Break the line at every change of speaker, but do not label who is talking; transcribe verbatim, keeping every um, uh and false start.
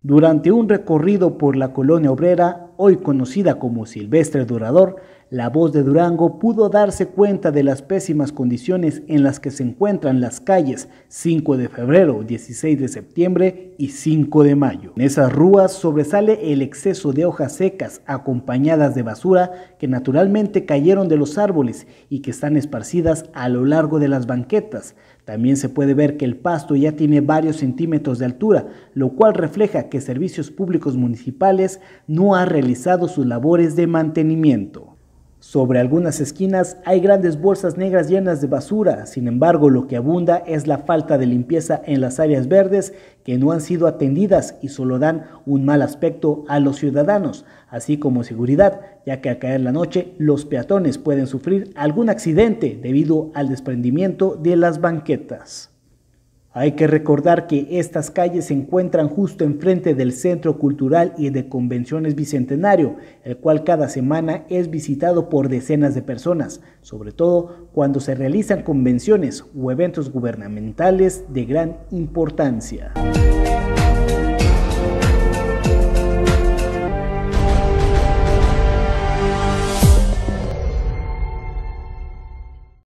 Durante un recorrido por la colonia obrera, hoy conocida como Silvestre Dorador, La Voz de Durango pudo darse cuenta de las pésimas condiciones en las que se encuentran las calles cinco de febrero, dieciséis de septiembre y cinco de mayo. En esas rúas sobresale el exceso de hojas secas acompañadas de basura que naturalmente cayeron de los árboles y que están esparcidas a lo largo de las banquetas. También se puede ver que el pasto ya tiene varios centímetros de altura, lo cual refleja que Servicios Públicos Municipales no ha realizado sus labores de mantenimiento. Sobre algunas esquinas hay grandes bolsas negras llenas de basura, sin embargo lo que abunda es la falta de limpieza en las áreas verdes que no han sido atendidas y solo dan un mal aspecto a los ciudadanos, así como seguridad, ya que al caer la noche los peatones pueden sufrir algún accidente debido al desprendimiento de las banquetas. Hay que recordar que estas calles se encuentran justo enfrente del Centro Cultural y de Convenciones Bicentenario, el cual cada semana es visitado por decenas de personas, sobre todo cuando se realizan convenciones o eventos gubernamentales de gran importancia.